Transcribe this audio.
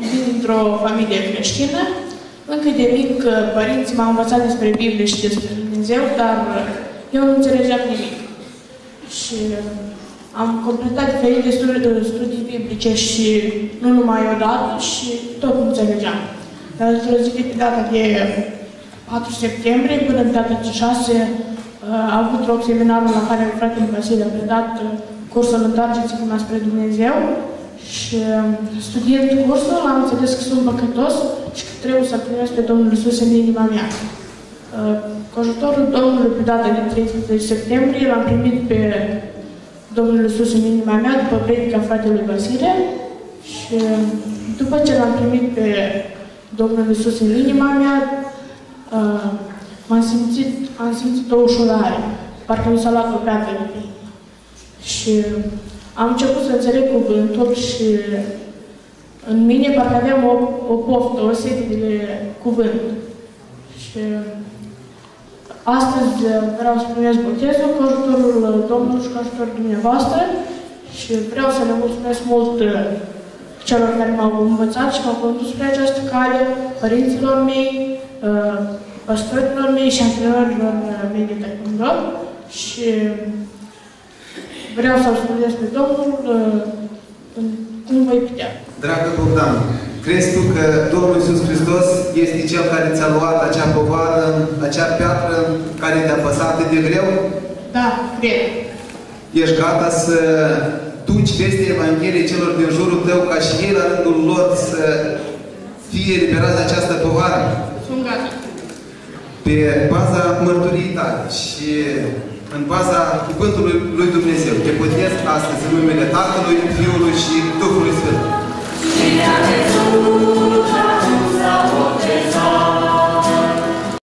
vin dintr-o familie creștină. Încă de mic, părinții m-au învățat despre Biblie și despre Dumnezeu, dar eu nu înțelegeam nimic. Și am completat diferite studii biblice și nu numai odată și tot nu înțelegeam. Dar într-o zi de pe data de 4 septembrie până pe data de 6 a avut loc seminarul la care fratele Vasile a predat cursul Întoarceți-vă spre Dumnezeu și studiind cursul am înțeles că sunt păcătos și că trebuie să primesc pe Domnul Iisus în inima mea. Cu ajutorul Domnului pe data de 30 septembrie l-am primit pe Domnul Iisus în inima mea după predica fratelui Vasile și după ce l-am primit pe Domnul Iisus în inima mea am simțit o ușurare, parcă mi s-a luat o piatră de pe inimă. Și am început să înțeleg cuvântul și în mine parcă aveam o poftă, o sete de cuvânt. Și astăzi vreau să primesc botezul cu ajutorul Domnului și cu ajutorul dumneavoastră și vreau să le mulțumesc mult celor care m-au învățat și m-au condus spre această cale, părinților mei, pastorilor mei și antrenorilor mei de taekwondo și vreau să-L slujesc pe Domnul cum voi putea. Dragă Bogdan, crezi tu că Domnul Iisus Hristos este Cel care ți-a luat acea povară, acea piatră care te-a păsat atât de greu? Da, cred. Ești gata să duci vestea Evangheliei celor din jurul tău ca și ei la rândul lor să fie eliberați de această povară? Sunt gata. Pe baza mărturiei tale și în baza cuvântului lui Dumnezeu, te botez astăzi în numele Tatălui, Fiului